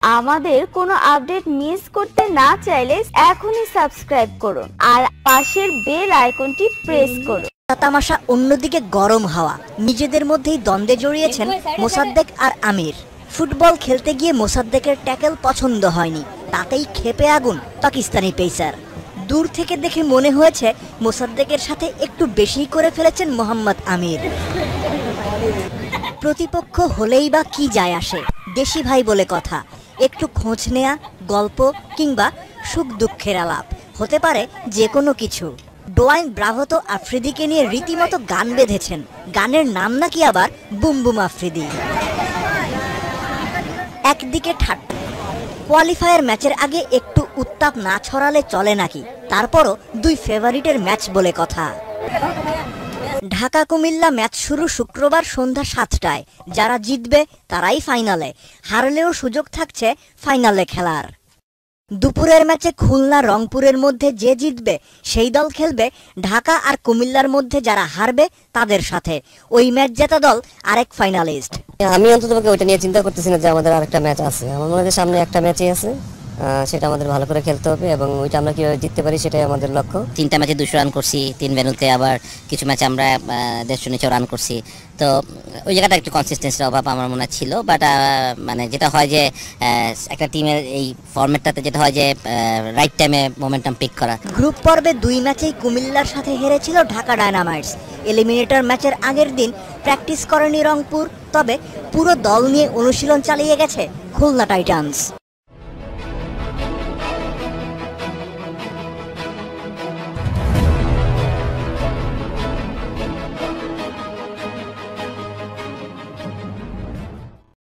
আমাদের কোনো update miss করতে না চাইলে এখনই সাবস্ক্রাইব করুন আর পাশের বেল আইকনটি প্রেস করুন। তামাশা অন্যদিকে গরম হাওয়া, নিজেদের মধ্যেই দ্বন্দ্বে জড়িয়েছেন মোসাদ্দেক আর আমির। ফুটবল খেলতে গিয়ে মোসাদ্দেকের ট্যাকল পছন্দ হয়নি, তাতেই ক্ষেপে আগুন পাকিস্তানি পেসার। দূর থেকে দেখে মনে হয়েছে মোসাদ্দেকের সাথে একটু বেশি করে ফেলেছেন মোহাম্মদ আমির। প্রতিপক্ষ হলেই বা কি যায় আসে, দেশি ভাই বলে কথা। একটু খোঁজ নেয়া, গল্প কিংবা সুখ দুঃখের আলাপ, হতে পারে যে কোনো কিছু। ডোয়াইন ব্রাভো তো আফ্রিদিকে নিয়ে রীতিমতো গান বেঁধেছেন, গানের নাম নাকি আবার বুম বুম আফ্রিদি। একদিকে ঠাট্টা, কোয়ালিফায়ার ম্যাচের আগে একটু উত্তাপ না ছড়ালে চলে নাকি, তারপরও দুই ফেভারিটের ম্যাচ বলে কথা। ঢাকা কুমিল্লা ম্যাচ শুরু শুক্রবার সন্ধ্যা 7টায়। যারা জিতবে তারাই ফাইনালে, হারলেও সুযোগ থাকছে ফাইনালে খেলার। দুপুরের ম্যাচে খুলনা রংপুরের মধ্যে যে জিতবে সেই দল খেলবে ঢাকা আর কুমিল্লার মধ্যে যারা হারবে তাদের সাথে। ওই ম্যাচ জেতা দল আরেক ফাইনালিস্ট। আমি অন্তত ওইটা নিয়ে চিন্তা করতেছি না যে আমাদের আরেকটা ম্যাচ আছে। আমার মনে হয় সামনে একটা ম্যাচই আছে, সেটা আমাদের ভালো করে খেলতে হবে এবং ওইটা আমরা কিভাবে জিততে পারি সেটাই আমাদের লক্ষ্য। 3টা ম্যাচে 200 রান করছি, 3 ভেন্যুতে, আবার কিছু ম্যাচে আমরা 150 নিচেও রান করছি। তো ওই জায়গাটা একটু কনসিস্টেন্সির অভাব আমার মনে ছিল। বাট মানে যেটা হয় যে একটা টিমের এই ফরম্যাটটাতে যেটা হয় যে রাইট টাইমে মোমেন্টাম পিক করা। গ্রুপ পর্বে 2 ম্যাচেই কুমিল্লার সাথে হেরেছিল ঢাকা ডায়নামাইটস। এলিমিনেটর ম্যাচের আগের দিন প্র্যাকটিস করেনি রংপুর, তবে পুরো দল নিয়ে অনুশীলন চালিয়ে গেছে খুলনা টাইটান্স।